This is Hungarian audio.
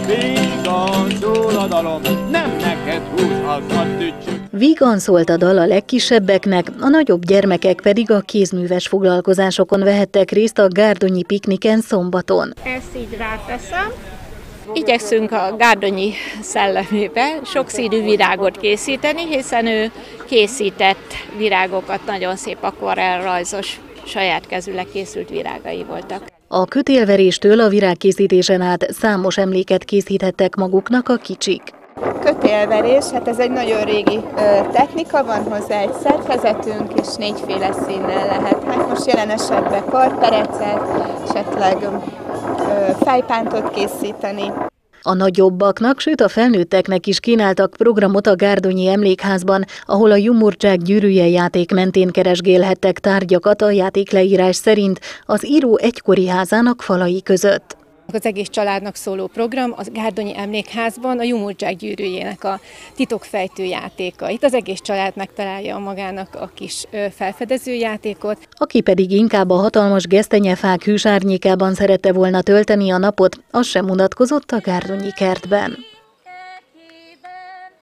Vígan szól a dalom, nem neked húzhatnak tücsök. Vígan szólt a dal a legkisebbeknek, a nagyobb gyermekek pedig a kézműves foglalkozásokon vehettek részt a gárdonyi pikniken szombaton. Ezt így ráteszem. Igyekszünk a gárdonyi szellemébe sokszínű virágot készíteni, hiszen ő készített virágokat, nagyon szép akvarellrajzos, saját kezűleg készült virágai voltak. A kötélveréstől a virágkészítésen át számos emléket készíthettek maguknak a kicsik. Kötélverés, hát ez egy nagyon régi technika, van hozzá egy szerkezetünk, és 4-féle színnel lehet. Hát most jelen esetben karperecet, esetleg fejpántot készíteni. A nagyobbaknak, sőt a felnőtteknek is kínáltak programot a gárdonyi emlékházban, ahol a Jumurcság gyűrűje játék mentén keresgélhettek tárgyakat a játékleírás szerint az író egykori házának falai között. Az egész családnak szóló program az gárdonyi emlékházban a Jumurcság gyűrűjének a titokfejtő játéka. Itt az egész család megtalálja magának a kis felfedező játékot. Aki pedig inkább a hatalmas gesztenyefák hűs árnyékában szerette volna tölteni a napot, az sem unatkozott a gárdonyi kertben.